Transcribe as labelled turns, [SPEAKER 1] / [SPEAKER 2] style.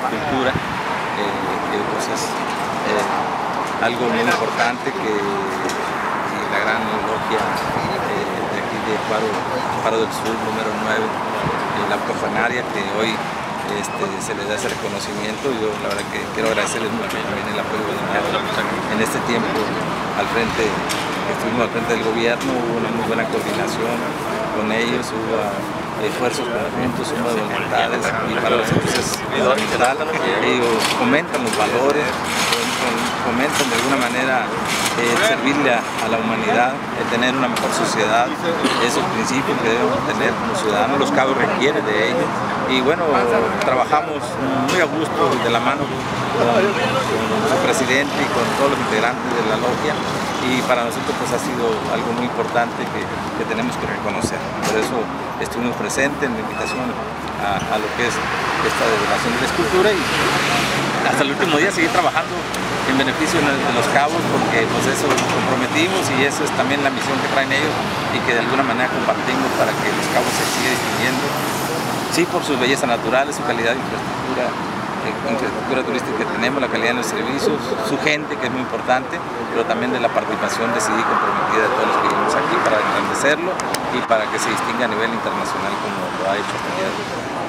[SPEAKER 1] cultura, que pues es algo muy importante que la gran logia de aquí de Faro del Sur, número 9, la campanaria, que hoy se les da ese reconocimiento. Yo la verdad que quiero agradecerles mucho también el apoyo en este tiempo al frente, estuvimos al frente del gobierno, hubo una muy buena coordinación con ellos, hubo esfuerzos conjuntos, suma de voluntades, y para nosotros es fundamental. Ellos fomentan los valores, fomentan de alguna manera servirle a la humanidad, tener una mejor sociedad, esos principios que debemos tener como ciudadanos. Los Cabos requieren de ellos, y bueno, trabajamos muy a gusto de la mano con su presidente y con todos los integrantes de la logia, y para nosotros pues ha sido algo muy importante que tenemos que reconocer. Por eso estuvimos presentes en la invitación a lo que es esta Nación de la Escultura, y hasta el último día seguir trabajando en beneficio de los Cabos, porque pues eso nos comprometimos, y eso es también la misión que traen ellos y que de alguna manera compartimos, para que los Cabos se siga distinguiendo, sí, por su belleza natural, su calidad de infraestructura turística que tenemos, la calidad de los servicios, su gente, que es muy importante, pero también de la participación decidida y comprometida de todos los que vivimos aquí para engrandecerlo y para que se distinga a nivel internacional como lo ha hecho hasta el día de hoy.